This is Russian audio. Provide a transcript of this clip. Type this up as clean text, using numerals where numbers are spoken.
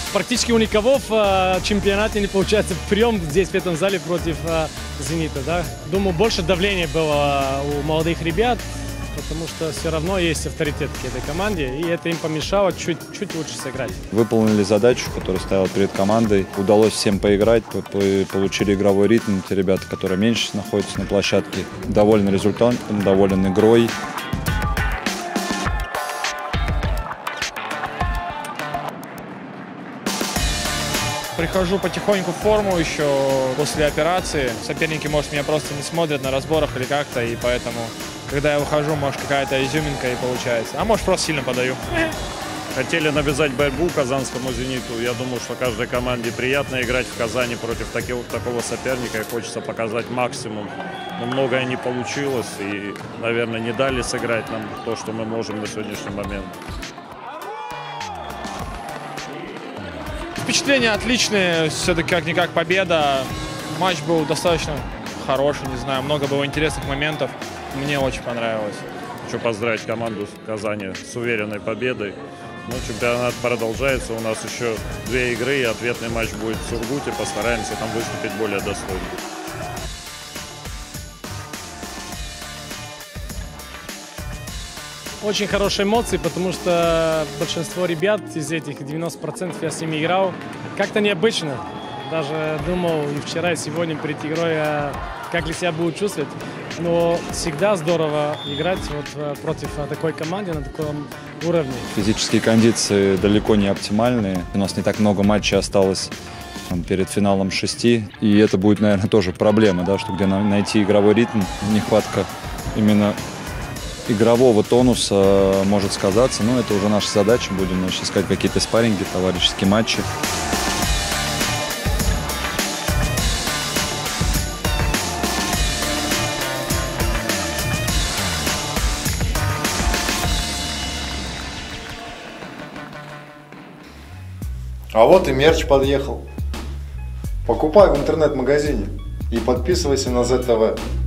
Практически у никого в чемпионате не получается прием здесь, в этом зале, против «Зенита». Да? Думаю, больше давления было у молодых ребят, потому что все равно есть авторитет к этой команде, и это им помешало чуть лучше сыграть. Выполнили задачу, которую ставила перед командой. Удалось всем поиграть, получили игровой ритм. Те ребята, которые меньше находятся на площадке, довольны результатом, довольны игрой. Прихожу потихоньку в форму еще после операции. Соперники, может, меня просто не смотрят на разборах или как-то, и поэтому, когда я выхожу, может, какая-то изюминка и получается. А может, просто сильно подаю. Хотели навязать борьбу казанскому «Зениту». Я думаю, что каждой команде приятно играть в Казани против такого соперника, и хочется показать максимум. Но многое не получилось, и, наверное, не дали сыграть нам то, что мы можем на сегодняшний момент. Впечатления отличные, все-таки как-никак победа. Матч был достаточно хороший, не знаю, много было интересных моментов. Мне очень понравилось. Хочу поздравить команду Казани с уверенной победой. Ну, чемпионат продолжается, у нас еще 2 игры, и ответный матч будет в Сургуте. Постараемся там выступить более достойно. Очень хорошие эмоции, потому что большинство ребят из этих, 90% я с ними играл, как-то необычно. Даже думал и вчера, и сегодня перед игрой, как ли себя буду чувствовать. Но всегда здорово играть вот против такой команды на таком уровне. Физические кондиции далеко не оптимальные. У нас не так много матчей осталось перед финалом 6. И это будет, наверное, тоже проблема, да, что где найти игровой ритм, нехватка именно игрового тонуса может сказаться, но это уже наша задача. Будем искать какие-то спарринги, товарищеские матчи. А вот и мерч подъехал. Покупай в интернет-магазине и подписывайся на ЗТВ.